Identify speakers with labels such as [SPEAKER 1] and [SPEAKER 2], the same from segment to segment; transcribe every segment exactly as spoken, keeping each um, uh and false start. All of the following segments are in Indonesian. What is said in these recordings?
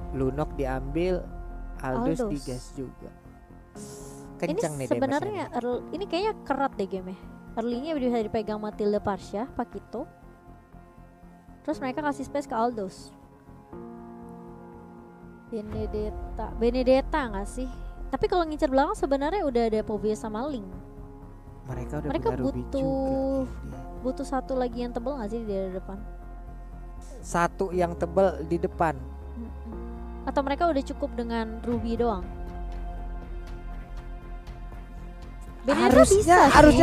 [SPEAKER 1] Lunok diambil, Aldous
[SPEAKER 2] Aldous.
[SPEAKER 1] digas juga.
[SPEAKER 2] Ini
[SPEAKER 1] Kencang nih
[SPEAKER 2] sebenarnya
[SPEAKER 1] damage-nya.
[SPEAKER 2] early- ini kayaknya kerat deh game-nya. Early-nya bisa dipegang Matilda Parsha, Pakito. Terus mereka kasih space ke Aldous. Benedetta, Benedetta nggak sih? Tapi kalau ngincer belakang sebenarnya udah ada Povia sama Link.
[SPEAKER 1] Mereka udah
[SPEAKER 2] Mereka
[SPEAKER 1] punya Ruby
[SPEAKER 2] butuh
[SPEAKER 1] juga.
[SPEAKER 2] butuh satu lagi yang tebel nggak sih di daerah depan?
[SPEAKER 1] Satu yang tebel di depan.
[SPEAKER 2] Mm-mm. Atau mereka udah cukup dengan Ruby doang? Benedetta
[SPEAKER 1] Harusnya,
[SPEAKER 2] bisa sih.
[SPEAKER 1] harusnya.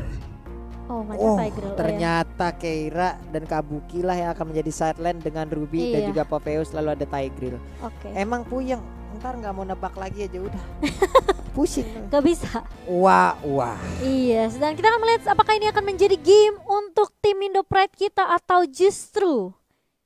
[SPEAKER 2] Oh, mereka
[SPEAKER 1] Oh,
[SPEAKER 2] Tigrel. Oh, ya.
[SPEAKER 1] ternyata Keira dan Kabuki lah yang akan menjadi sideline dengan Ruby dan
[SPEAKER 2] Iya.
[SPEAKER 1] juga Popeyus, lalu ada Tigreal.
[SPEAKER 2] Oke.
[SPEAKER 1] Emang puyeng, ntar nggak mau nebak lagi aja udah. Pusing.
[SPEAKER 2] Gak bisa.
[SPEAKER 1] Wah, wah.
[SPEAKER 2] Iya, sedang kita akan melihat apakah ini akan menjadi game untuk tim Indo Pride kita atau justru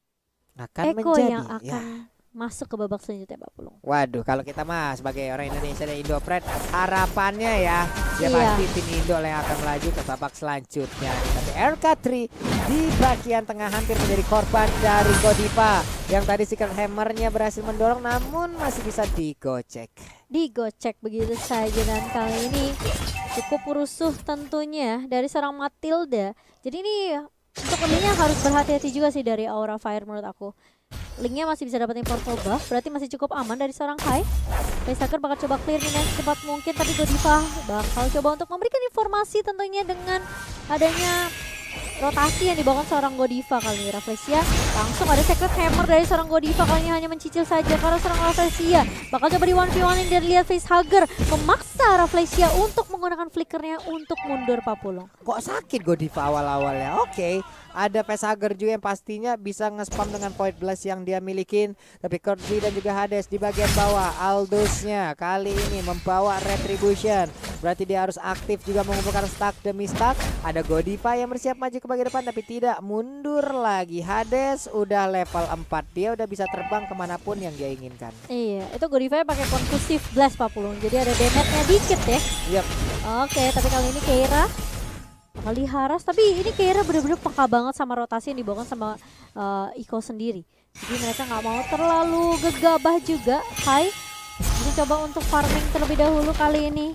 [SPEAKER 1] Akan
[SPEAKER 2] Eko
[SPEAKER 1] menjadi.
[SPEAKER 2] yang akan
[SPEAKER 1] Ya.
[SPEAKER 2] masuk ke babak selanjutnya, Pak Pulung.
[SPEAKER 1] Waduh, kalau kita mah sebagai orang Indonesia dan Indo Pride, harapannya ya, ya
[SPEAKER 2] Iya.
[SPEAKER 1] pasti tim Indo lah yang akan melaju ke babak selanjutnya. Tapi R K tiga di bagian tengah hampir menjadi korban dari Godiva yang tadi Secret Hammer-nya berhasil mendorong, namun masih bisa digocek.
[SPEAKER 2] Digocek begitu saja, dan kali ini cukup rusuh tentunya dari seorang Matilda. Jadi ini untuk linknya harus berhati-hati juga sih dari Aura Fire menurut aku. Linknya masih bisa dapetin portal buff, berarti masih cukup aman dari seorang Kai. Facehacker bakal coba clear dengan secepat mungkin, tapi Godiva bakal coba untuk memberikan informasi tentunya dengan adanya rotasi yang dibawakan seorang Godiva kali ini. Rafflesia langsung ada Secret Hammer dari seorang Godiva, kali ini hanya mencicil saja karena seorang Rafflesia bakal coba di one v one dan lihat Facehugger memaksa Rafflesia untuk menggunakan flickernya untuk mundur Papulung.
[SPEAKER 1] Kok sakit Godiva awal-awalnya? Oke, ada Facehugger juga yang pastinya bisa nge-spam dengan Void Blast yang dia milikin. Tapi Korzi dan juga Hades di bagian bawah. Aldous-nya kali ini membawa Retribution. Berarti dia harus aktif juga mengumpulkan stack demi stack. Ada Godiva yang bersiap maju ke bagian depan tapi tidak, mundur lagi. Hades udah level empat, dia udah bisa terbang kemanapun yang dia inginkan.
[SPEAKER 2] Iya, itu Godiva pakai Concussive Blast Papulung, jadi ada damage-nya dikit ya.
[SPEAKER 1] Yap.
[SPEAKER 2] Oke, tapi kali ini Keira bakal diharas, tapi ini Keira bener-bener peka banget sama rotasi yang dibawakan sama uh, Iko sendiri. Jadi mereka nggak mau terlalu gegabah juga. Hai, jadi coba untuk farming terlebih dahulu kali ini.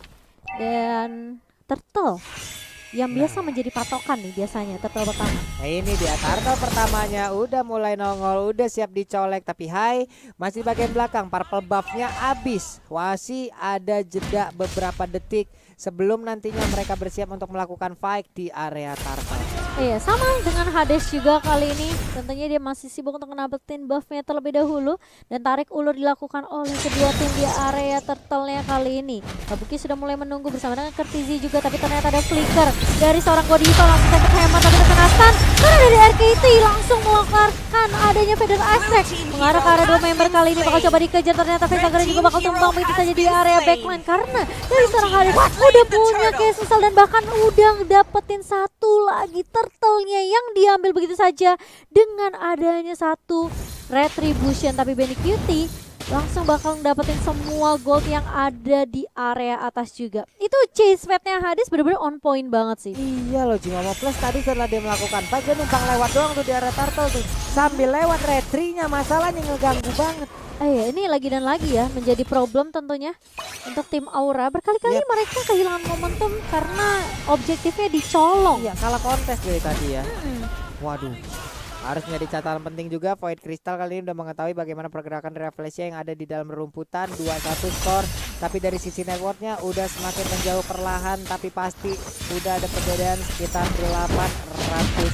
[SPEAKER 2] Dan Turtle yang biasa menjadi patokan nih biasanya, Turtle pertama.
[SPEAKER 1] Nah ini dia turtle pertamanya udah mulai nongol, udah siap dicolek. Tapi Hai masih bagian belakang, purple buffnya habis. Masih ada jeda beberapa detik sebelum nantinya mereka bersiap untuk melakukan fight di area turtle.
[SPEAKER 2] Iya, sama dengan Hades juga kali ini. Tentunya dia masih sibuk untuk ngedapetin buffnya terlebih dahulu. Dan tarik ulur dilakukan oleh kedua tim di area turtle-nya kali ini. Kabuki sudah mulai menunggu bersama dengan Kertizi juga. Tapi ternyata ada flicker dari seorang Godiva, langsung sampai Hammer tapi terkena stun. Karena dari R K T langsung melakukan adanya Feather Attack. Mengarah ke arah dua member kali ini, bakal coba dikejar. Ternyata Facehugger juga bakal tumbang begitu saja di area backline. Karena dari seorang Hades udah punya case misal dan bahkan udah dapetin satu lagi turtle-nya yang diambil begitu saja dengan adanya satu Retribution. Tapi Benny Cutie langsung bakal dapetin semua gold yang ada di area atas juga. Itu chase pad-nya Hades bener-bener on point banget sih.
[SPEAKER 1] Iya loh, Jimamo Plus tadi setelah dia melakukan fight, dia numpang lewat doang tuh di area turtle tuh. Sambil lewat retrinya, masalahnya ngeganggu banget.
[SPEAKER 2] Eh ya, ini lagi dan lagi ya menjadi problem tentunya untuk tim Aura. Berkali-kali
[SPEAKER 1] Yep.
[SPEAKER 2] mereka kehilangan momentum karena objektifnya dicolong.
[SPEAKER 1] Iya, kalah kontes dari tadi ya.
[SPEAKER 2] Hmm.
[SPEAKER 1] Waduh. Harus menjadi catatan penting juga, Void Crystal kali ini udah mengetahui bagaimana pergerakan Rafflesia yang ada di dalam rerumputan. Dua satu skor, tapi dari sisi networknya udah semakin menjauh perlahan, tapi pasti udah ada perbedaan sekitar delapan ratus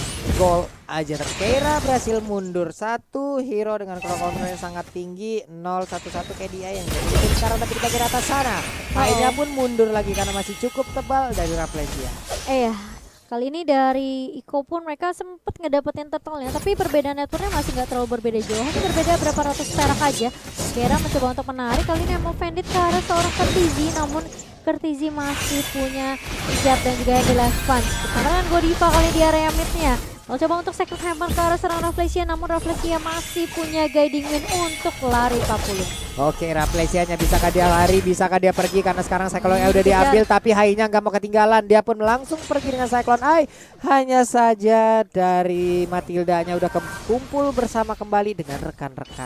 [SPEAKER 1] gol aja. Tapi Keira berhasil mundur satu, hero dengan crowd control yang sangat tinggi. Nol satu satu K D I yang jadi sekarang, tapi di bagian atas sana Akhirnya pun mundur lagi karena masih cukup tebal dari Rafflesia.
[SPEAKER 2] Eh ya, kali ini dari Iko pun mereka sempet ngedapetin turtle-nya, tapi perbedaan networknya masih nggak terlalu berbeda jauh, hanya berbeda berapa ratus perak aja. Keira mencoba untuk menarik, kali ini mau Vendit ke arah seorang Kertizi, namun Kertizi masih punya hijab dan juga yang di last punch. Bersama dengan Godiva kali di area mid-nya. Mau coba untuk Secret Hammer ke arah seorang Rafflesia, namun Rafflesia masih punya guiding win untuk lari empat puluh.
[SPEAKER 1] Oke, Rafflesianya bisakah dia lari, bisakah dia pergi karena sekarang Cyclone Eye udah diambil, tapi Hai-nya nggak mau ketinggalan. Dia pun langsung pergi dengan Cyclone Eye. Hanya saja dari Matildanya udah kumpul bersama kembali dengan rekan-rekan.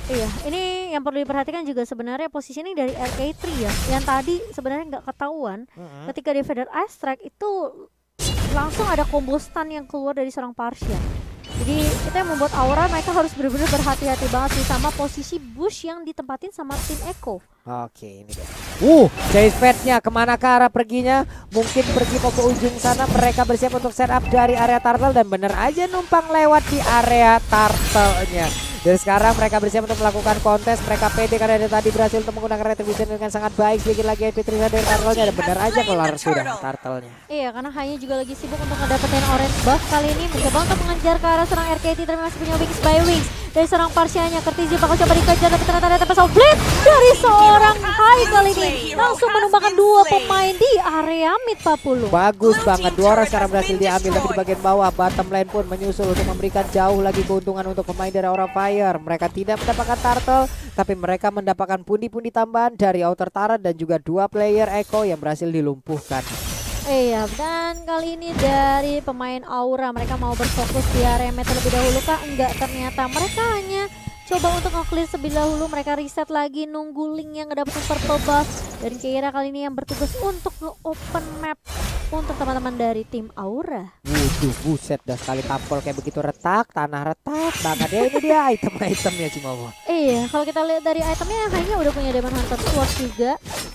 [SPEAKER 2] Iya, ini yang perlu diperhatikan juga sebenarnya positioning dari R K tiga ya, yang tadi sebenarnya nggak ketahuan.
[SPEAKER 1] Mm-mm.
[SPEAKER 2] Ketika di Feather Ice Strike itu langsung ada combo stun yang keluar dari seorang Parsian. Jadi itu yang membuat Aura mereka harus benar-benar berhati-hati banget sih sama posisi bush yang ditempatin sama tim Echo.
[SPEAKER 1] Oke, ini dia. Uh, Chase Pet-nya kemana ke arah perginya? Mungkin pergi mau ke ujung sana. Mereka bersiap untuk setup dari area turtle dan bener aja numpang lewat di area turtle-nya. Dan sekarang mereka bersiap untuk melakukan kontes. Mereka pede karena dari tadi berhasil untuk menggunakan retribution dengan sangat baik. Sedikit lagi F P Trisa dari turtle-nya dan bener aja kelar sudah turtle-nya.
[SPEAKER 2] Iya, karena hanya juga lagi sibuk untuk ngedapetin orange buff kali ini, mencoba untuk mengejar ke arah serang R K T tapi masih punya wings by wings dari serang Parsianya. Kertizi bakal coba dikejar tapi ternyata ada tempat blitz dari seorang Hai kali ini langsung menumbangkan dua pemain di area mid Papulu.
[SPEAKER 1] Bagus banget, dua orang sekarang berhasil diambil tapi di bagian bawah bottom lane pun menyusul untuk memberikan jauh lagi keuntungan untuk pemain dari Aura Fire. Mereka tidak mendapatkan turtle tapi mereka mendapatkan pundi-pundi tambahan dari outer turret dan juga dua player Echo yang berhasil dilumpuhkan.
[SPEAKER 2] Iya, dan kali ini dari pemain Aura mereka mau berfokus di area mid terlebih dahulu kah? Enggak, ternyata mereka hanya coba untuk nge-clear terlebih dahulu. Mereka reset lagi nunggu Link yang ngedapetin purple buff. Dan Keira kali ini yang bertugas untuk nge-open map untuk teman-teman dari tim Aura.
[SPEAKER 1] Waduh, buset dah sekali tampol kayak begitu retak, tanah retak banget ya. Ini dia item-itemnya Cimomo.
[SPEAKER 2] Iya, kalau kita lihat dari itemnya hanya udah punya Demon Hunter Sword juga.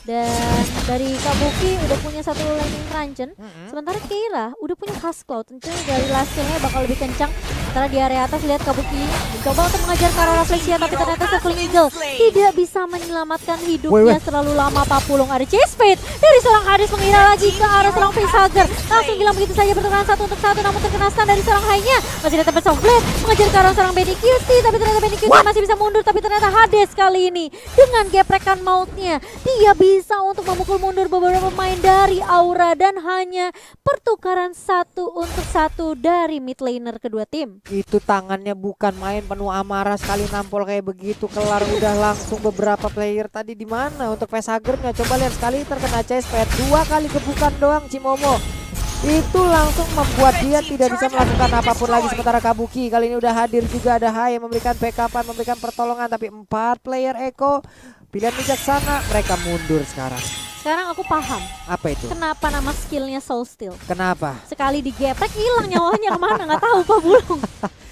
[SPEAKER 2] Dan dari Kabuki udah punya satu Lightning Truncheon.
[SPEAKER 1] Mm-hmm.
[SPEAKER 2] Sementara Keira udah punya Husk Cloud. Tentunya dari last skill-nya bakal lebih kencang. Sementara di area atas lihat Kabuki mencoba untuk mengejar ke arah Reflexia tapi ternyata Circling Eagle tidak bisa menyelamatkan hidupnya. Terlalu lama Papulung. Ada Chase Fate dari seorang Hades mengira lagi ke arah seorang Facehugger. Langsung hilang begitu saja bertukaran satu untuk satu namun terkena stun dari seorang Hai-nya. Masih ada tempat Blade mengejar ke arah seorang Benny Q T tapi ternyata Benny Q T masih bisa mundur tapi ternyata Hades kali ini dengan geprekan mautnya dia bisa untuk memukul mundur beberapa pemain dari Aura dan hanya pertukaran satu untuk satu dari mid laner kedua tim.
[SPEAKER 1] Itu tangannya bukan main, penuh amarah sekali nampol kayak begitu. Kelar udah langsung beberapa player tadi di mana untuk Facehugger-nya. Coba lihat sekali terkena chase pad, dua kali gebukan doang Cimomo. Itu langsung membuat dia tidak bisa melakukan apapun lagi. Sementara Kabuki kali ini udah hadir juga, ada Hai yang memberikan backupan, memberikan pertolongan. Tapi empat player Echo pilihan bijaksana, mereka mundur sekarang.
[SPEAKER 2] Sekarang aku paham.
[SPEAKER 1] Apa itu?
[SPEAKER 2] Kenapa nama skillnya Soul Steal?
[SPEAKER 1] Kenapa?
[SPEAKER 2] Sekali digeprek hilang nyawanya kemana nggak tahu Pak Bulung.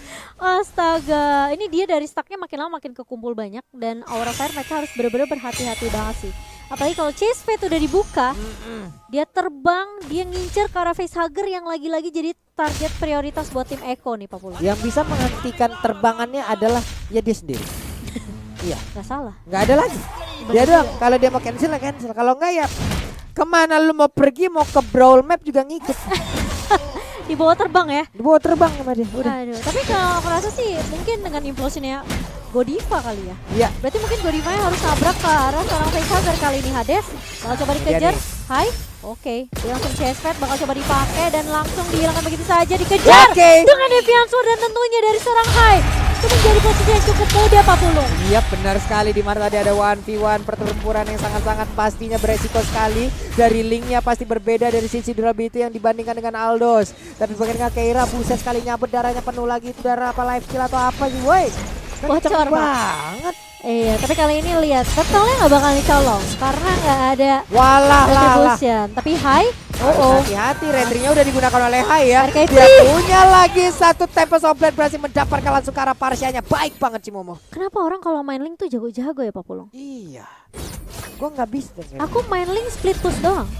[SPEAKER 2] Astaga, ini dia dari stacknya makin lama makin kekumpul banyak dan Aura Fire mereka harus benar-benar berhati-hati banget sih. Apalagi kalau Chase Fate udah dibuka, mm-mm. dia terbang, dia ngincer ke arah Facehugger yang lagi-lagi jadi target prioritas buat tim Echo nih Pak Pula.
[SPEAKER 1] Yang bisa menghentikan terbangannya adalah ya dia sendiri. Iya.
[SPEAKER 2] Gak salah.
[SPEAKER 1] Gak ada lagi. Dia doang. Kalau dia mau cancel ya cancel. Kalau enggak ya kemana lu mau pergi, mau ke Brawl Map juga ngikut.
[SPEAKER 2] Di bawah terbang ya?
[SPEAKER 1] Di bawah terbang sama dia. Udah.
[SPEAKER 2] Aduh, tapi kalau aku rasa sih mungkin dengan implosionnya Godiva kali ya.
[SPEAKER 1] Iya.
[SPEAKER 2] Berarti mungkin Godiva harus nabrak ke arah seorang Facehugger kali ini. Hades bakal coba dikejar. Hai. Oke, okay. Dia langsung chase pad bakal coba dipakai dan langsung dihilangkan begitu saja, dikejar okay. dengan Deviant Sword dan tentunya dari seorang Hai. Itu menjadi posisi yang cukup mudah Pak Pulung.
[SPEAKER 1] Iya benar sekali, di mana tadi ada one v one pertempuran yang sangat-sangat pastinya beresiko sekali. Dari linknya pasti berbeda dari sisi durability yang dibandingkan dengan Aldos. Tapi bagaimana Keira buset sekali nyabut, darahnya penuh lagi. Itu darah apa life steal atau apa sih woi?
[SPEAKER 2] Bocor
[SPEAKER 1] banget.
[SPEAKER 2] Iya, tapi kali ini lihat betalnya nggak bakal dicolong karena nggak ada
[SPEAKER 1] walah
[SPEAKER 2] retribution. Tapi Hai, oh oh,
[SPEAKER 1] hati-hati, rendringnya udah digunakan oleh Hai ya.
[SPEAKER 2] R K T.
[SPEAKER 1] Dia punya lagi satu Tempest of Blade, berhasil mendapatkan langsung ke arah Parsianya. Baik banget Cimomo.
[SPEAKER 2] Kenapa orang kalau main Link tuh jago-jago ya Pak Pulung?
[SPEAKER 1] Iya, gua nggak bisa.
[SPEAKER 2] Aku main Link split push doang.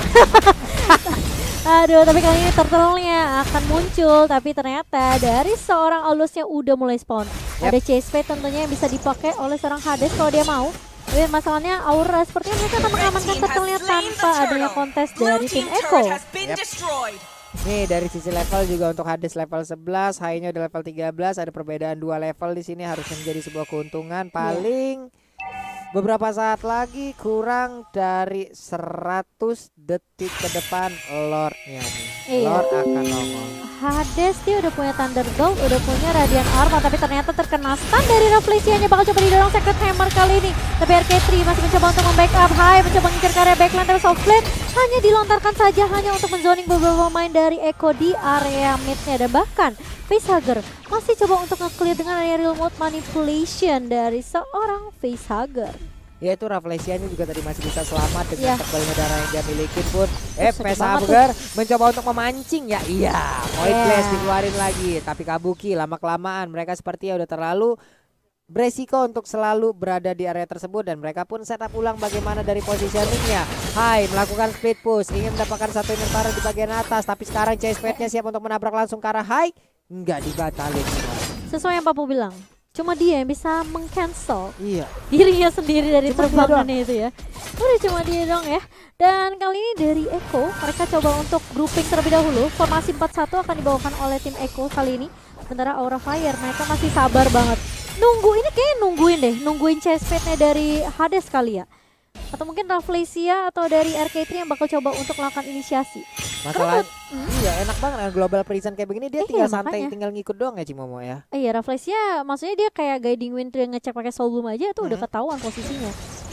[SPEAKER 2] Aduh, tapi kali ini turtle-nya akan muncul. Tapi ternyata dari seorang Aldosnya udah mulai spawn. Yep. Ada Chase Fate tentunya yang bisa dipakai oleh seorang Hades kalau dia mau. Tapi masalahnya Aura sepertinya mereka akan mengamankan turtle-nya tanpa adanya kontes dari tim Echo.
[SPEAKER 1] Yep. Nih dari sisi level juga untuk Hades level sebelas, Hai-nya udah level tiga belas. Ada perbedaan dua level di sini, harusnya menjadi sebuah keuntungan. Paling yeah. beberapa saat lagi kurang dari seratus detik titik ke depan Lordnya nih.
[SPEAKER 2] Iya.
[SPEAKER 1] Lord akan nongol.
[SPEAKER 2] Hades dia udah punya Thunderbolt, udah punya Radiant Armor, tapi ternyata terkena stun dari Rafflesia-nya. Bakal coba didorong Sacred Hammer kali ini, tapi R K tiga masih mencoba untuk membackup. Hai mencoba mengincar ke area backline, tapi Soft Blade hanya dilontarkan saja hanya untuk menzoning beberapa pemain dari Echo di area mid-nya. Dan bahkan Facehugger masih coba untuk nge-clear dengan aerial mode manipulation dari seorang Facehugger.
[SPEAKER 1] Ya itu Rafflesia juga tadi masih bisa selamat dengan
[SPEAKER 2] Ya.
[SPEAKER 1] tebalnya darah yang dia miliki pun. Eh,
[SPEAKER 2] sedih banget
[SPEAKER 1] Facehugger mencoba untuk memancing ya. Iya, Void
[SPEAKER 2] Ya.
[SPEAKER 1] Blast dikeluarin lagi. Tapi Kabuki lama-kelamaan mereka sepertinya udah terlalu beresiko untuk selalu berada di area tersebut. Dan mereka pun setup ulang bagaimana dari positioningnya. Hai melakukan split push, ingin mendapatkan satu inventory di bagian atas. Tapi sekarang Chase Pad-nya siap untuk menabrak langsung ke arah Hai. Enggak dibatalin.
[SPEAKER 2] Sesuai yang Papu bilang, cuma dia yang bisa meng-cancel
[SPEAKER 1] Iya.
[SPEAKER 2] dirinya sendiri dari
[SPEAKER 1] Cuma dia
[SPEAKER 2] terbangannya itu ya. Udah cuma dia dong ya. Dan kali ini dari Echo mereka coba untuk grouping terlebih dahulu. Formasi empat satu akan dibawakan oleh tim Echo kali ini. Sementara Aura Fire mereka masih sabar banget. Nunggu ini kayaknya nungguin deh, nungguin chase pad-nya dari Hades kali ya. Atau mungkin Rafflesia atau dari R K tiga yang bakal coba untuk melakukan inisiasi.
[SPEAKER 1] Masalah
[SPEAKER 2] Hmm?
[SPEAKER 1] iya enak banget dengan global prison kayak begini dia
[SPEAKER 2] Iya,
[SPEAKER 1] tinggal santai,
[SPEAKER 2] makanya.
[SPEAKER 1] tinggal ngikut doang ya Cimomo ya.
[SPEAKER 2] Eh, iya Rafflesia maksudnya dia kayak guiding wind dia ngecek pakai soul bloom aja tuh udah
[SPEAKER 1] Hmm.
[SPEAKER 2] ketahuan posisinya.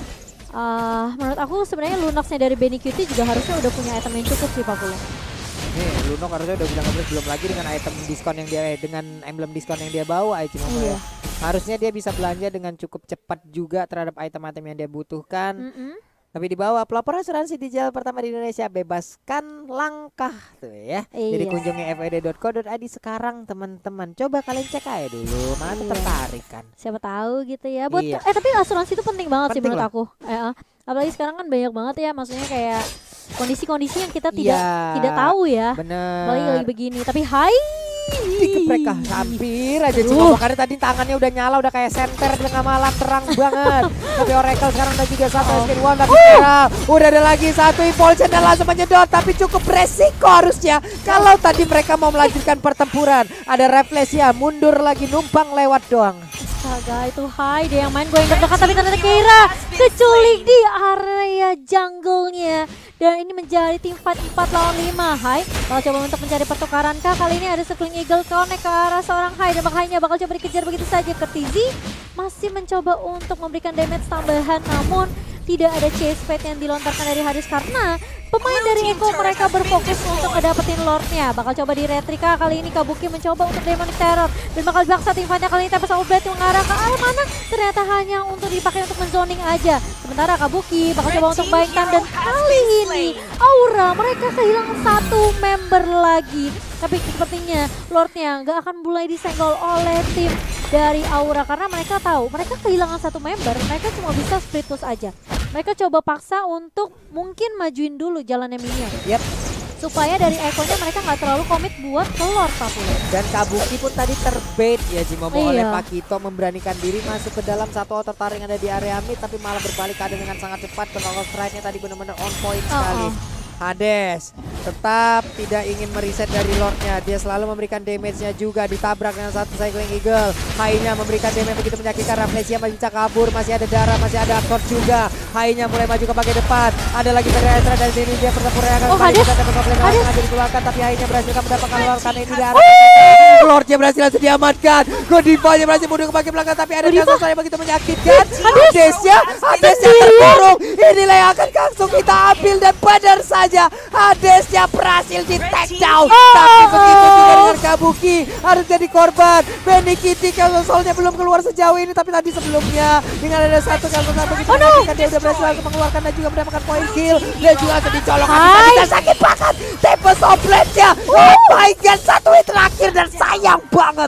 [SPEAKER 2] Ah, menurut aku sebenarnya Lunox-nya dari Benny Cutie juga harusnya udah punya item yang cukup sih Pak Pulung.
[SPEAKER 1] Nih Luno harusnya udah bilang ngebres, belum lagi dengan item diskon yang dia eh, dengan emblem diskon yang dia bawa ya Cimomo
[SPEAKER 2] Iya.
[SPEAKER 1] ya. Harusnya dia bisa belanja dengan cukup cepat juga terhadap item-item yang dia butuhkan.
[SPEAKER 2] Mm-mm.
[SPEAKER 1] Tapi di bawah pelopor asuransi digital pertama di Indonesia, bebaskan langkah tuh ya. Jadi
[SPEAKER 2] Iya.
[SPEAKER 1] kunjungi f e d dot co dot i d sekarang teman-teman. Coba kalian cek aja dulu, mana
[SPEAKER 2] Iya.
[SPEAKER 1] tertarik kan.
[SPEAKER 2] Siapa tahu gitu ya. Buat
[SPEAKER 1] Iya.
[SPEAKER 2] eh tapi asuransi itu penting banget sih
[SPEAKER 1] Penting
[SPEAKER 2] menurut
[SPEAKER 1] lah.
[SPEAKER 2] aku. Eh, eh. apalagi sekarang kan banyak banget ya maksudnya kayak kondisi-kondisi yang kita tidak
[SPEAKER 1] Iya,
[SPEAKER 2] tidak tahu ya.
[SPEAKER 1] Bener.
[SPEAKER 2] Apalagi lagi begini. Tapi hai
[SPEAKER 1] Dikeprek kah? Hampir aja sih
[SPEAKER 2] Aduh.
[SPEAKER 1] karena tadi tangannya udah nyala, udah kayak senter di tengah malam, terang banget. Tapi Oracle sekarang udah juga satu
[SPEAKER 2] Oh.
[SPEAKER 1] spin one, tapi sekarang udah ada lagi satu impulsion dan langsung menyedot. Tapi cukup resiko harusnya kalau tadi mereka mau melanjutkan pertempuran. Ada Rafflesia mundur lagi, numpang lewat doang.
[SPEAKER 2] Astaga itu hai dia yang main gue yang terdekat tapi ternyata Keira keculik di area jungle-nya. Dan ini menjadi tim fight empat lawan lima. Hai bakal coba untuk mencari pertukaran kah. Kali ini ada Circling Eagle connect ke arah seorang Hai. Dan makanya bakal coba dikejar begitu saja. Kertizi masih mencoba untuk memberikan damage tambahan. Namun tidak ada chase pad yang dilontarkan dari Hades karena pemain dari Echo mereka berfokus untuk ngedapetin Lordnya. Bakal coba di retrika kali ini Kabuki mencoba untuk Demonic Terror. Dan bakal dibaksa tim fightnya kali ini Tempest of Blade mengarah ke arah mana. Ternyata hanya untuk dipakai untuk menzoning aja. Sementara Kabuki bakal coba untuk buying time. Dan kali ini Aura mereka kehilangan satu member lagi. Tapi sepertinya Lordnya nggak akan mulai disenggol oleh tim dari Aura. Karena mereka tahu mereka kehilangan satu member. Mereka cuma bisa split push aja. Mereka coba paksa untuk mungkin majuin dulu jalannya minion.
[SPEAKER 1] Yep.
[SPEAKER 2] Supaya dari Echo-nya mereka nggak terlalu komit buat ke Lord Papua.
[SPEAKER 1] Dan Kabuki pun tadi terbait ya Jimomo
[SPEAKER 2] Iya.
[SPEAKER 1] oleh Pakito, memberanikan diri masuk ke dalam satu auto taring yang ada di area mid, tapi malah berbalik keadaan dengan sangat cepat. Control strike-nya tadi benar-benar on point sekali.
[SPEAKER 2] Oh, oh.
[SPEAKER 1] Hades tetap tidak ingin mereset dari Lordnya. Dia selalu memberikan damage-nya juga. Ditabrak dengan satu Cycling Eagle. Hai-nya memberikan damage begitu menyakitkan. Rafflesia masih bisa kabur. Masih ada darah, masih ada aktor juga. Hai-nya mulai maju ke bagian depan. Ada lagi Peretra dari sini. Dia pertempuran yang akan
[SPEAKER 2] Oh,
[SPEAKER 1] kembali.
[SPEAKER 2] Hades.
[SPEAKER 1] Kita dapat problem
[SPEAKER 2] Hades.
[SPEAKER 1] yang dikeluarkan. Tapi Hai-nya berhasil mendapatkan Lord karena ini darah. Lordnya berhasil langsung diamankan. Godiva-nya berhasil mundur ke bagian belakang. Tapi ada
[SPEAKER 2] Godiva.
[SPEAKER 1] kasus yang begitu menyakitkan. Hadesnya, Hadesnya terkurung. Inilah yang akan langsung kita ambil. Dan benar saja Hadesnya berhasil di take down. Tapi begitu juga dengan Kabuki harus jadi korban. Benny Kitty kalau soalnya belum keluar sejauh ini, tapi tadi sebelumnya dengan ada satu kalau begitu
[SPEAKER 2] Oh, no.
[SPEAKER 1] menyakitkan, dia udah berhasil langsung mengeluarkan dan juga mendapatkan point kill. Dan juga langsung dicolok.
[SPEAKER 2] Hai.
[SPEAKER 1] Bisa sakit banget. Tempest of Blade-nya. Oh my god, satu hit terakhir dan sayang banget.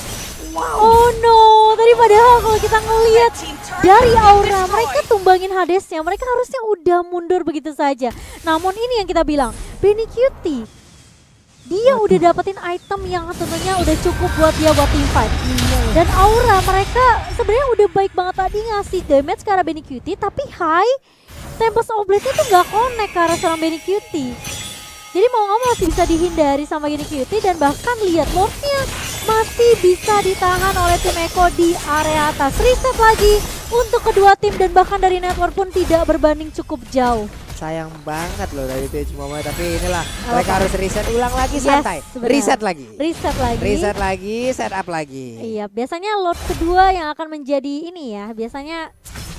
[SPEAKER 1] Wow.
[SPEAKER 2] Oh no, tadi padahal kalau kita ngelihat dari Aura mereka tumbangin Hadesnya, mereka harusnya udah mundur begitu saja. Namun ini yang kita bilang, Benny Cutie dia udah dapetin item yang tentunya udah cukup buat dia buat team fight. Dan Aura mereka sebenarnya udah baik banget tadi ngasih damage ke arah Benny Cutie, tapi Hai Tempest of Blade-nya tuh gak connect ke arah seorang Benny Cutie. Jadi mau nggak mau masih bisa dihindari sama Benny Cutie, dan bahkan lihat Lordnya masih bisa ditahan oleh tim Echo di area atas. Reset lagi untuk kedua tim dan bahkan dari network pun tidak berbanding cukup jauh.
[SPEAKER 1] sayang banget loh dari Twitch Momo. Tapi inilah
[SPEAKER 2] Apa?
[SPEAKER 1] mereka harus reset ulang lagi,
[SPEAKER 2] Yes,
[SPEAKER 1] santai.
[SPEAKER 2] benar.
[SPEAKER 1] Reset lagi.
[SPEAKER 2] Reset lagi.
[SPEAKER 1] Reset lagi, setup lagi.
[SPEAKER 2] Iya, biasanya Lord kedua yang akan menjadi ini ya. Biasanya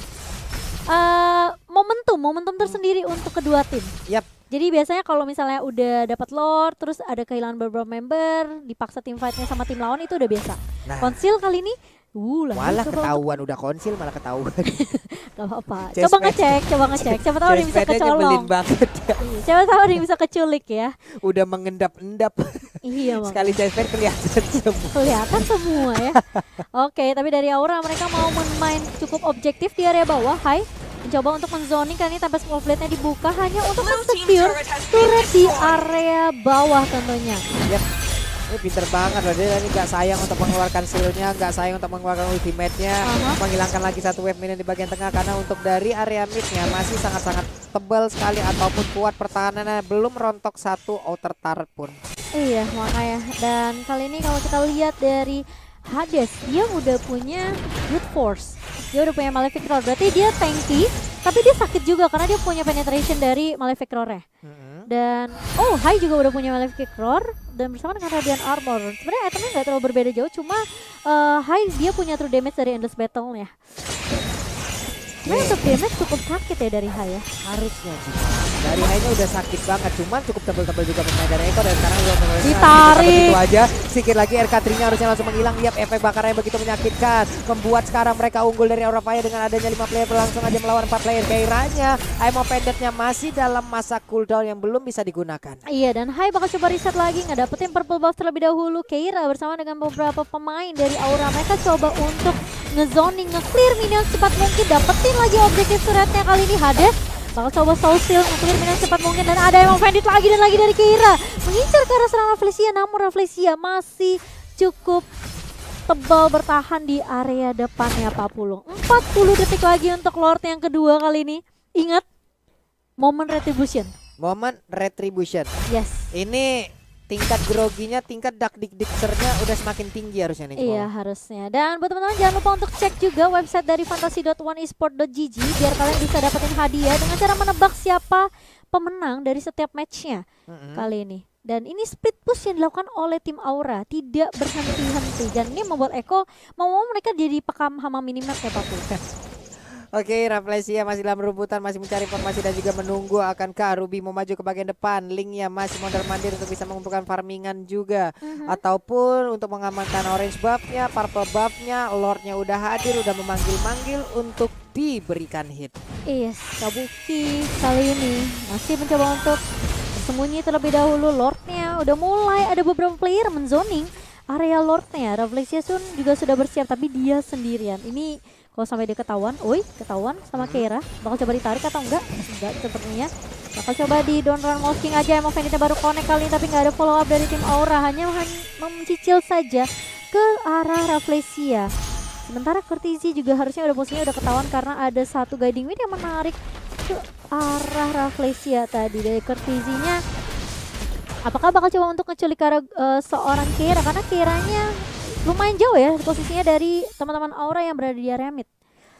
[SPEAKER 2] eh momentum, momentum tersendiri untuk kedua tim.
[SPEAKER 1] Yap.
[SPEAKER 2] Jadi biasanya kalau misalnya udah dapat Lord, terus ada kehilangan beberapa member, dipaksa tim fightnya sama tim lawan itu udah biasa.
[SPEAKER 1] Nah,
[SPEAKER 2] Konsil kali ini, uh,
[SPEAKER 1] malah
[SPEAKER 2] coba
[SPEAKER 1] ketahuan udah konsil malah ketahuan.
[SPEAKER 2] Gak apa-apa.
[SPEAKER 1] Chest
[SPEAKER 2] Coba
[SPEAKER 1] pad.
[SPEAKER 2] ngecek, coba ngecek. Siapa tahu ada yang bisa
[SPEAKER 1] Chestpadnya
[SPEAKER 2] kecolong.
[SPEAKER 1] nyebelin banget ya.
[SPEAKER 2] Iya, siapa tahu ada yang bisa keculik ya.
[SPEAKER 1] Udah mengendap-endap.
[SPEAKER 2] Iya, Bang.
[SPEAKER 1] Sekali chestpad kelihatan semua.
[SPEAKER 2] Kelihatan semua ya. Oke, tapi dari Aura mereka mau bermain cukup objektif di area bawah. Hai, mencoba untuk menzoning kali ini tanpa small blade-nya dibuka hanya untuk men-secure turret di area bawah tentunya.
[SPEAKER 1] Yap. Ini pinter banget loh, dia ini gak sayang untuk mengeluarkan skill-nya, gak sayang untuk mengeluarkan ultimate-nya,
[SPEAKER 2] Aha.
[SPEAKER 1] menghilangkan lagi satu wave minion di bagian tengah karena untuk dari area mid-nya masih sangat-sangat tebal sekali ataupun kuat pertahanannya, belum rontok satu outer turret pun.
[SPEAKER 2] Iya, makanya. Dan kali ini kalau kita lihat dari Hades, dia udah punya brute force. Dia udah punya Malefic Roar, berarti dia tanky, tapi dia sakit juga karena dia punya penetration dari Malefic Roar-nya. Dan oh, Hai juga udah punya Malefic Roar dan bersama dengan Radiant Armor. Sebenarnya itemnya nggak terlalu berbeda jauh, cuma uh, Hai dia punya true damage dari Endless Battle ya. Sebenarnya untuk damage cukup sakit ya dari Hai ya.
[SPEAKER 1] Harusnya sih. Dari Hai-nya udah sakit banget, cuman cukup tebel-tebel juga pemain dari Eko dan sekarang udah mulai
[SPEAKER 2] Ditarik.
[SPEAKER 1] begitu aja. Sedikit lagi R K tiga-nya harusnya langsung menghilang. Yap, efek bakarnya begitu menyakitkan, membuat sekarang mereka unggul dari Aura Fire dengan adanya lima player langsung aja melawan empat player. Kairanya, Aimo Pendetnya masih dalam masa cooldown yang belum bisa digunakan.
[SPEAKER 2] Iya, dan Hai bakal coba reset lagi ngedapetin purple buff terlebih dahulu. Keira bersama dengan beberapa pemain dari Aura mereka coba untuk ngezoning, nge-clear minion secepat mungkin, dapetin lagi objektif turretnya. Kali ini Hades bakal coba soul steal, nge-clear minion secepat mungkin, dan ada yang Bandit lagi dan lagi dari Keira mengincar ke arah serangan Rafflesia, namun Rafflesia masih cukup tebal bertahan di area depannya. Empat puluh empat puluh detik lagi untuk Lord yang kedua kali ini. Ingat, momen retribution.
[SPEAKER 1] Momen retribution.
[SPEAKER 2] Yes.
[SPEAKER 1] Ini tingkat groginya, tingkat dak dik diksernya udah semakin tinggi harusnya nih.
[SPEAKER 2] Iya, harusnya. Dan buat teman-teman jangan lupa untuk cek juga website dari fantasy dot one esport dot g g biar kalian bisa dapetin hadiah dengan cara menebak siapa pemenang dari setiap matchnya
[SPEAKER 1] Mm-hmm.
[SPEAKER 2] kali ini. Dan ini split push yang dilakukan oleh tim Aura, tidak berhenti-henti. Dan ini membuat Eko mau mereka jadi pekam hama minimap ya Pak Pul.
[SPEAKER 1] Oke, Rafflesia masih dalam rumputan, masih mencari informasi dan juga menunggu akankah Ruby mau maju ke bagian depan. Linknya masih mondar-mandir untuk bisa mengumpulkan farmingan juga.
[SPEAKER 2] Mhm.
[SPEAKER 1] Ataupun untuk mengamankan orange buffnya, purple buffnya, Lordnya udah hadir, udah memanggil-manggil untuk diberikan hit.
[SPEAKER 2] Yes, Kabuki kali ini masih mencoba untuk bersembunyi terlebih dahulu. Lordnya udah mulai ada beberapa player menzoning area Lordnya. Rafflesia Sun juga sudah bersiap tapi dia sendirian. Ini kalau sampai dia ketahuan, oi ketahuan sama Keira, bakal coba ditarik atau enggak? Enggak sepertinya. Bakal coba di Don't Run Mosking aja, emang Vanity baru connect kali ini tapi nggak ada follow up dari tim Aura, hanya mencicil saja ke arah Rafflesia. Sementara Courtesy juga harusnya udah posisinya udah ketahuan karena ada satu guiding wind yang menarik ke arah Rafflesia tadi dari Courtesy-nya. Apakah bakal coba untuk ngeculik ke arah uh, seorang Keira karena Keiranya lumayan jauh ya posisinya dari teman-teman Aura yang berada di area mid.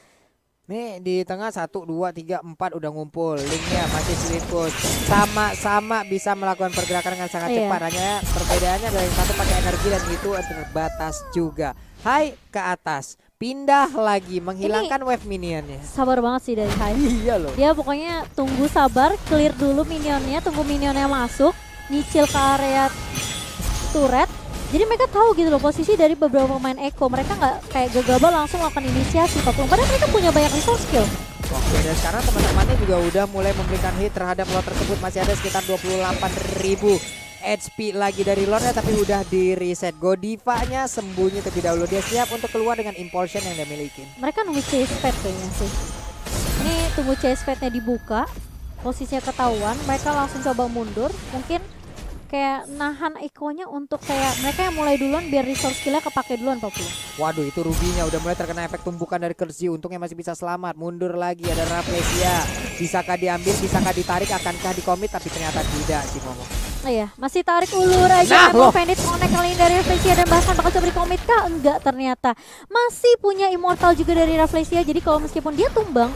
[SPEAKER 1] Nih di tengah satu, dua, tiga, empat udah ngumpul. Linknya masih split push. Sama-sama bisa melakukan pergerakan dengan sangat
[SPEAKER 2] Iya.
[SPEAKER 1] cepat. Hanya perbedaannya dari satu pakai energi dan itu terbatas juga. Hai ke atas, pindah lagi menghilangkan wave minionnya.
[SPEAKER 2] Sabar banget sih dari Hai.
[SPEAKER 1] Iya loh.
[SPEAKER 2] Dia pokoknya tunggu sabar, clear dulu minionnya, tunggu minionnya masuk, nyicil ke area turret. Jadi mereka tahu gitu loh posisi dari beberapa pemain Eko. Mereka nggak kayak gegabah langsung melakukan inisiasi. Padahal mereka punya banyak resource skill.
[SPEAKER 1] Oke, dan sekarang teman-temannya juga udah mulai memberikan hit terhadap Lord tersebut. Masih ada sekitar dua puluh delapan ribu H P lagi dari Lordnya, tapi udah di reset. Godiva-nya sembunyi terlebih dahulu. Dia siap untuk keluar dengan impulsion yang dia miliki.
[SPEAKER 2] Mereka nunggu chase pad kayaknya sih. Ini tunggu chase padnya dibuka, posisinya ketahuan. Mereka langsung coba mundur. Mungkin kayak nahan Ekonya untuk kayak mereka yang mulai duluan biar resource skillnya kepake duluan Pak Pul.
[SPEAKER 1] Waduh, itu Rubinya udah mulai terkena efek tumbukan dari Kerzi. Untungnya masih bisa selamat. Mundur lagi ada Rafflesia. Bisakah diambil, bisakah ditarik, akankah dikomit? Tapi ternyata tidak sih Momo.
[SPEAKER 2] Nah ya, masih tarik ulur aja.
[SPEAKER 1] Nah,
[SPEAKER 2] Mau
[SPEAKER 1] loh.
[SPEAKER 2] Bandit connect kali ini dari Rafflesia dan bahkan bakal coba dikomit kah? Enggak ternyata. Masih punya immortal juga dari Rafflesia. Jadi kalau meskipun dia tumbang,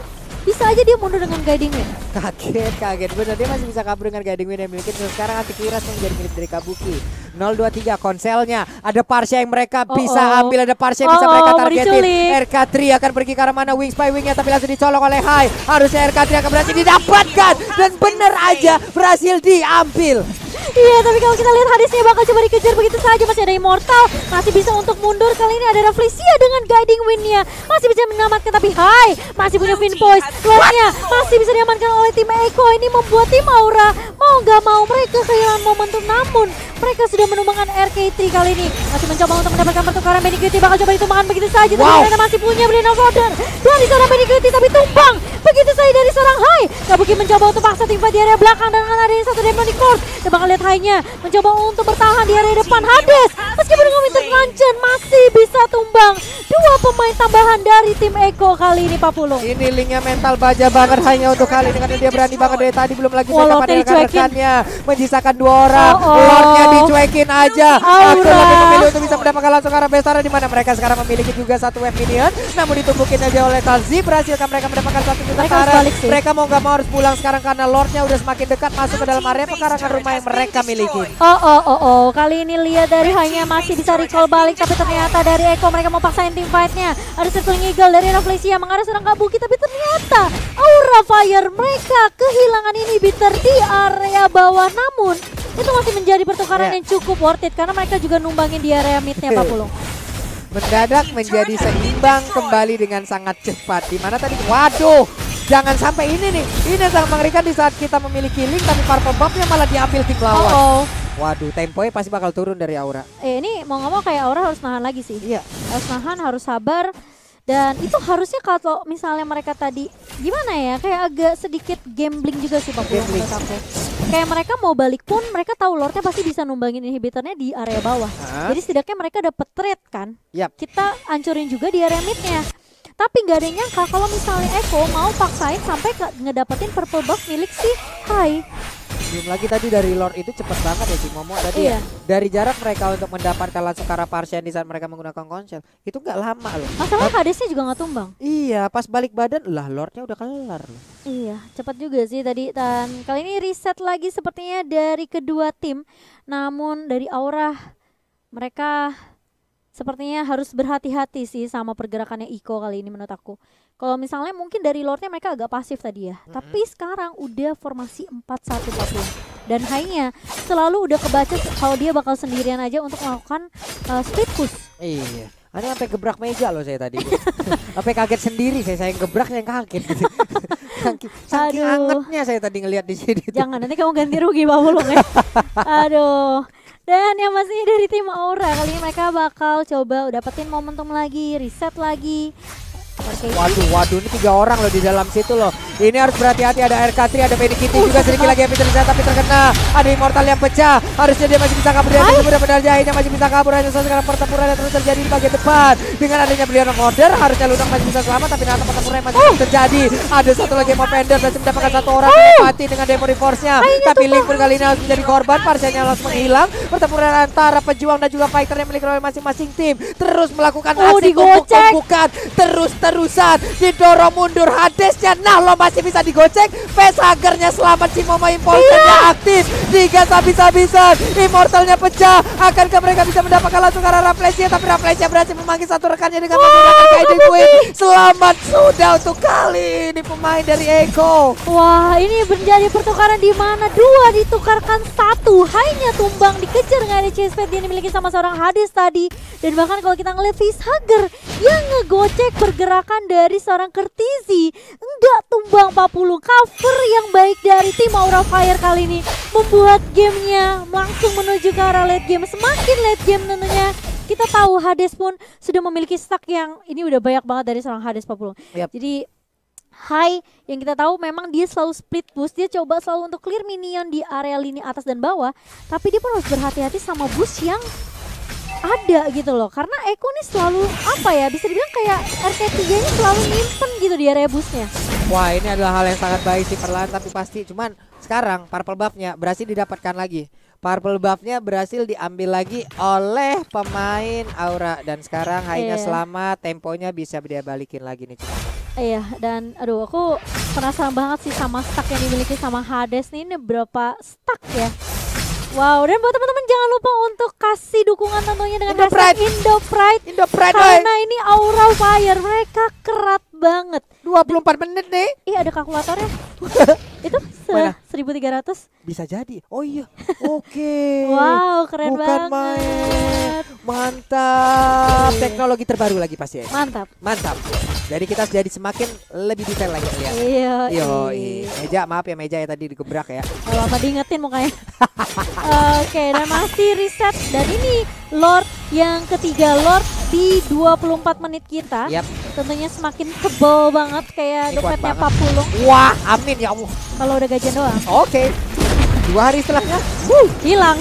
[SPEAKER 2] bisa aja dia mundur dengan guiding win.
[SPEAKER 1] Kaget, kaget bener, dia masih bisa kabur dengan guiding win yang miliki. Sekarang antivirus yang menjadi milik dari Kabuki. nol dua tiga konselnya, ada Parsha yang mereka
[SPEAKER 2] Oh,
[SPEAKER 1] bisa
[SPEAKER 2] oh.
[SPEAKER 1] ambil, ada Parsha yang
[SPEAKER 2] Oh,
[SPEAKER 1] bisa mereka
[SPEAKER 2] oh, mau
[SPEAKER 1] targetin.
[SPEAKER 2] diculik.
[SPEAKER 1] R K tiga akan pergi ke arah mana, Wings by Wingnya tapi langsung dicolong oleh Hai. Harusnya R K tiga akan berhasil didapatkan dan bener aja berhasil diambil.
[SPEAKER 2] Iya, tapi kalau kita lihat Hadesnya bakal coba dikejar begitu saja. Masih ada Immortal, masih bisa untuk mundur. Kali ini ada Rafflesia dengan guiding win-nya, masih bisa menyelamatkan, tapi Hai masih punya Fin Poise. Lordnya masih bisa diamankan oleh tim Echo. Ini membuat tim Aura mau nggak mau mereka kehilangan momentum, namun mereka sudah menumbangkan R K tiga kali ini. Masih mencoba untuk mendapatkan pertukaran. Benikuti bakal coba ditumbangkan begitu saja, tapi
[SPEAKER 1] Wow.
[SPEAKER 2] mereka masih punya Blade of Order. Dan di sana Benikuti tapi tumbang begitu saja dari seorang Hai. Kabuki mencoba untuk paksa tim fight di area belakang dan ada yang satu Demonic Force. Dan bakal lihat Hai-nya mencoba untuk bertahan di area depan. Hades meskipun dengan Winter Punch masih bisa tumbang. Dua pemain tambahan dari tim Echo kali ini, Pak Pulung.
[SPEAKER 1] Ini linknya mental baja banget hanya untuk kali ini karena dia berani banget dari tadi, belum lagi
[SPEAKER 2] Wah,
[SPEAKER 1] mereka
[SPEAKER 2] Lordnya
[SPEAKER 1] pada
[SPEAKER 2] dicuekin.
[SPEAKER 1] rekan-rekannya menyisakan dua orang.
[SPEAKER 2] Oh, oh.
[SPEAKER 1] Lordnya dicuekin aja. Aku
[SPEAKER 2] Aura.
[SPEAKER 1] lebih memilih untuk bisa mendapatkan langsung arah Bestara, di mana mereka sekarang memiliki juga satu wave minion, namun ditumpukin aja oleh Talzi. Berhasilkan mereka mendapatkan satu juta
[SPEAKER 2] Mereka harus
[SPEAKER 1] karat.
[SPEAKER 2] balik sih.
[SPEAKER 1] Mereka mau nggak mau harus pulang sekarang karena Lordnya udah semakin dekat masuk ke dalam area pekarangan rumah yang mereka miliki.
[SPEAKER 2] Oh oh oh oh, kali ini lihat dari Hanya masih bisa recall balik, tapi ternyata dari Echo mereka mau paksain tim fight-nya. Ada Circling Eagle dari Rafflesia mengarah serang Kabuki, tapi ternyata Aura Fire mereka kehilangan inhibitor di area bawah. Namun itu masih menjadi pertukaran
[SPEAKER 1] Ya.
[SPEAKER 2] yang cukup worth it karena mereka juga numbangin di area mid-nya, Pak Pulung.
[SPEAKER 1] Mendadak menjadi seimbang kembali dengan sangat cepat. Di mana tadi, waduh, jangan sampai ini nih, ini yang sangat mengerikan di saat kita memiliki link tapi purple buff-nya malah diambil tim
[SPEAKER 2] Oh,
[SPEAKER 1] lawan.
[SPEAKER 2] oh.
[SPEAKER 1] Waduh, temponya pasti bakal turun dari Aura.
[SPEAKER 2] Eh ini mau nggak mau kayak Aura harus nahan lagi sih.
[SPEAKER 1] Iya.
[SPEAKER 2] Harus nahan, harus sabar. Dan itu harusnya kalau misalnya mereka tadi gimana ya, kayak agak sedikit gambling juga sih Pak Pulung
[SPEAKER 1] Gambling.
[SPEAKER 2] menurut aku. Kayak mereka mau balik pun mereka tahu Lordnya pasti bisa numbangin inhibitornya di area bawah.
[SPEAKER 1] Hah?
[SPEAKER 2] Jadi setidaknya mereka dapat trade kan.
[SPEAKER 1] Yap.
[SPEAKER 2] Kita hancurin juga di area midnya. Tapi nggak ada yang nyangka kalau misalnya Echo mau paksain sampai ke ngedapetin purple buff milik si Hai.
[SPEAKER 1] Belum lagi tadi dari Lord itu cepet banget ya si Momo tadi
[SPEAKER 2] Iya.
[SPEAKER 1] ya. Dari jarak mereka untuk mendapatkan langsung arah Parsha di saat mereka menggunakan konsel. Itu nggak lama loh.
[SPEAKER 2] Masalahnya Hadesnya juga nggak tumbang.
[SPEAKER 1] Iya, pas balik badan lah Lordnya udah kelar loh.
[SPEAKER 2] Iya, cepat juga sih tadi. Dan kali ini reset lagi sepertinya dari kedua tim. Namun dari Aura mereka sepertinya harus berhati-hati sih sama pergerakannya Iko kali ini menurut aku. Kalau misalnya mungkin dari Lordnya mereka agak pasif tadi ya.
[SPEAKER 1] Mm-hmm.
[SPEAKER 2] Tapi sekarang udah formasi empat satu apapun. Dan Hai-nya selalu udah kebaca kalau dia bakal sendirian aja untuk melakukan uh, split push.
[SPEAKER 1] Iya. Ini sampai gebrak meja loh saya tadi. Sampai kaget sendiri saya, saya yang gebrak saya yang kaget. Saking, saking
[SPEAKER 2] Aduh.
[SPEAKER 1] angetnya saya tadi ngelihat di sini. tuh.
[SPEAKER 2] Jangan nanti kamu ganti rugi Pak Pulung ya. Aduh. Dan yang pastinya dari tim Aura kali ini mereka bakal coba dapetin momentum lagi, reset lagi. Oke.
[SPEAKER 1] Waduh, waduh, ini tiga orang loh di dalam situ loh. Ini harus berhati-hati, ada R K tiga, ada Medikiti
[SPEAKER 2] Uh,
[SPEAKER 1] juga sedikit
[SPEAKER 2] terkena.
[SPEAKER 1] lagi yang bisa disayat, tapi terkena. Ada Immortal yang pecah, harusnya dia masih bisa kabur. Dia
[SPEAKER 2] Hai.
[SPEAKER 1] benar benar jahitnya masih bisa kabur. Hanya saja sekarang pertempuran yang terus terjadi di bagian depan. Dengan adanya beliau order, harusnya Lunang masih bisa selamat, tapi ternyata pertempuran yang masih terus terjadi. Ada satu lagi yang mau Pender, masih mendapatkan satu orang yang mati dengan Demon Force-nya. Tapi Link pun kali ini harus menjadi korban, Parsha-nya langsung menghilang. Pertempuran antara pejuang dan juga fighter yang milik oleh masing-masing tim terus melakukan
[SPEAKER 2] Oh,
[SPEAKER 1] aksi
[SPEAKER 2] digocek.
[SPEAKER 1] kumpuk-kumpukan terus-terusan, didorong mundur Hadesnya. Nah, lo masih bisa digocek. Facehagernya selamat, si Momo Impulse-nya aktif, digas habis-habisan. Immortalnya pecah, akankah mereka bisa mendapatkan langsung ke arah Rafflesia, tapi Rafflesia berhasil memanggil satu rekannya dengan menggunakan guiding wing. Selamat sudah untuk kali ini pemain dari Echo.
[SPEAKER 2] Wah, ini menjadi pertukaran di mana dua ditukarkan satu. Hai-nya tumbang dikejar dengan ada chase pad yang dimiliki sama seorang Hades tadi. Dan bahkan kalau kita ngeliat facehugger yang ngegocek pergerakan dari seorang Kertizi, enggak tumbang empat puluh. Cover yang baik dari tim Aura Fire kali ini membuat gamenya langsung menuju ke arah late game. Semakin late game tentunya kita tahu Hades pun sudah memiliki stack yang ini udah banyak banget dari seorang Hades empat puluh.
[SPEAKER 1] Yap.
[SPEAKER 2] Jadi Hai yang kita tahu memang dia selalu split push, dia coba selalu untuk clear minion di area lini atas dan bawah, tapi dia pun harus berhati-hati sama boost yang ada gitu loh, karena Eko nih selalu apa ya, bisa dibilang kayak R K tiga ini selalu nyimpen gitu di area boostnya.
[SPEAKER 1] Wah, ini adalah hal yang sangat baik sih, perlahan tapi pasti. Cuman sekarang purple buff-nya berhasil didapatkan lagi. Purple buff-nya berhasil diambil lagi oleh pemain Aura. Dan sekarang Hai-nya
[SPEAKER 2] Iya.
[SPEAKER 1] selamat, temponya bisa dia balikin lagi nih. Cuma
[SPEAKER 2] Iya, dan aduh aku penasaran banget sih sama stack yang dimiliki sama Hades nih. Ini berapa stack ya? Wow, dan buat teman-teman jangan lupa untuk kasih dukungan tentunya dengan
[SPEAKER 1] Indo
[SPEAKER 2] hashtag
[SPEAKER 1] Pride.
[SPEAKER 2] Indo Pride.
[SPEAKER 1] Indo Pride,
[SPEAKER 2] Karena ini Aura Fire, mereka kerat banget.
[SPEAKER 1] dua puluh empat menit nih.
[SPEAKER 2] Ih, ada kalkulatornya. Itu
[SPEAKER 1] Mana?
[SPEAKER 2] seribu tiga ratus.
[SPEAKER 1] Bisa jadi. Oh iya. Oke.
[SPEAKER 2] Wow, keren
[SPEAKER 1] Bukan
[SPEAKER 2] banget.
[SPEAKER 1] main. Mantap.
[SPEAKER 2] Iya.
[SPEAKER 1] Teknologi terbaru lagi pasti ya.
[SPEAKER 2] Mantap.
[SPEAKER 1] Mantap. Jadi kita jadi semakin lebih detail lagi lihat.
[SPEAKER 2] Iya.
[SPEAKER 1] Yo,
[SPEAKER 2] iya.
[SPEAKER 1] meja maaf ya meja ya tadi digebrak ya.
[SPEAKER 2] Kalau apa diingetin mukanya. Oke, dan masih reset. Dan ini Lord yang ketiga, Lord di dua puluh empat menit kita.
[SPEAKER 1] Yap.
[SPEAKER 2] Tentunya semakin tebal banget kayak
[SPEAKER 1] Ini kuat
[SPEAKER 2] dompetnya
[SPEAKER 1] banget.
[SPEAKER 2] Pak Pulung.
[SPEAKER 1] Wah, amin ya Allah.
[SPEAKER 2] Kalau udah gajian doang.
[SPEAKER 1] Oke. Dua hari setelahnya, wuh,
[SPEAKER 2] Hilang.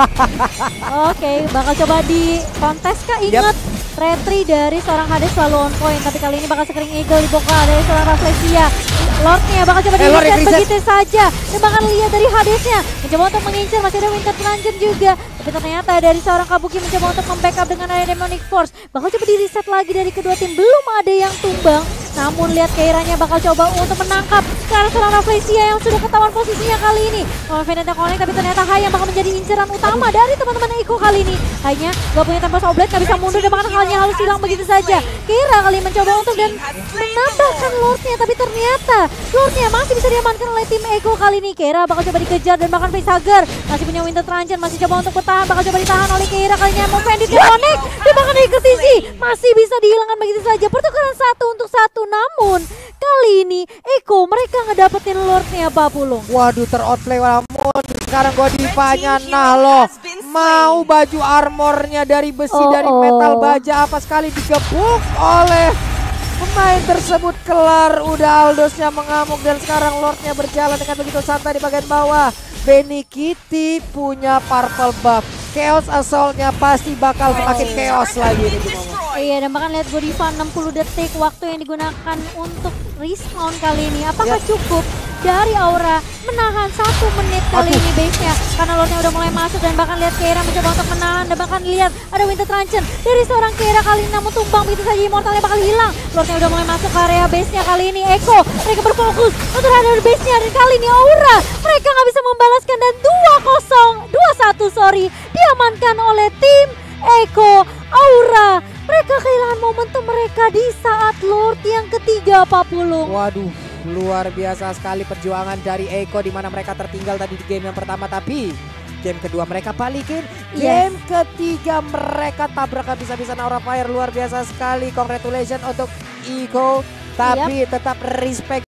[SPEAKER 2] Oke, bakal coba di kontes kah? Ingat, retri dari seorang Hades selalu on point. Tapi kali ini bakal sekering eagle dibuka dari seorang Rafflesia. Lordnya bakal coba
[SPEAKER 1] Eh, Lord
[SPEAKER 2] di-reset
[SPEAKER 1] reset.
[SPEAKER 2] begitu saja. Dan bakal lihat dari Hadesnya. Mencoba untuk mengincar, masih ada Winter Plungeon juga. Tapi ternyata dari seorang Kabuki mencoba untuk membackup dengan ada Demonic Force. Bakal coba di-reset lagi dari kedua tim. Belum ada yang tumbang. Namun lihat Keiranya bakal coba untuk menangkap ke arah seorang Rafflesia yang sudah ketahuan posisinya kali ini. Veneta connect tapi ternyata Hai yang bakal menjadi inceran utama dari teman-teman Eko kali ini. Hanya gak punya Tempest Oblate, gak bisa mundur dan bahkan halnya harus hilang begitu saja. Keira kali mencoba untuk dan menambahkan Lordnya, tapi ternyata Lordnya masih bisa diamankan oleh tim Eko kali ini. Keira bakal coba dikejar dan bahkan Facehager masih punya Winter Truncheon, masih coba untuk bertahan, bakal coba ditahan oleh Keira kalinya. Mau Bandit connect dan bahkan dari Kesisi masih bisa dihilangkan begitu saja. Pertukaran satu untuk satu, namun kali ini Eko mereka ngedapetin Lordnya Pak Pulung.
[SPEAKER 1] waduh teroutplay namun sekarang Godivanya nah loh mau baju armornya dari besi
[SPEAKER 2] Oh,
[SPEAKER 1] dari
[SPEAKER 2] oh.
[SPEAKER 1] metal baja apa sekali digebuk oleh pemain tersebut. Kelar udah Aldosnya mengamuk dan sekarang Lordnya berjalan dengan begitu santai di bagian bawah. Benny Kitty punya purple buff, Chaos Assault-nya pasti bakal semakin chaos lagi nih di momen.
[SPEAKER 2] Iya, dan bahkan lihat Godiva enam puluh detik waktu yang digunakan untuk respawn kali ini. Apakah
[SPEAKER 1] Ya.
[SPEAKER 2] cukup dari Aura menahan satu menit kali
[SPEAKER 1] Aduh.
[SPEAKER 2] ini base-nya? Karena Lordnya udah mulai masuk dan bahkan lihat Keira mencoba untuk menahan dan bahkan lihat ada Winter Truncheon dari seorang Keira kali ini, namun tumbang begitu saja, Immortalnya bakal hilang. Lordnya udah mulai masuk ke area base-nya kali ini. Eko mereka berfokus untuk ada base-nya dan kali ini Aura mereka nggak bisa membalaskan dan dua kosong dua satu sorry diamankan oleh tim Eko. Aura mereka kehilangan momentum mereka di saat Lord yang ketiga Pak Pulung.
[SPEAKER 1] Waduh, luar biasa sekali perjuangan dari Eko di mana mereka tertinggal tadi di game yang pertama, tapi game kedua mereka balikin.
[SPEAKER 2] Yes.
[SPEAKER 1] Game ketiga mereka tabrak habis-habisan Aura Fire, luar biasa sekali. Congratulations untuk Eko, tapi tetap respect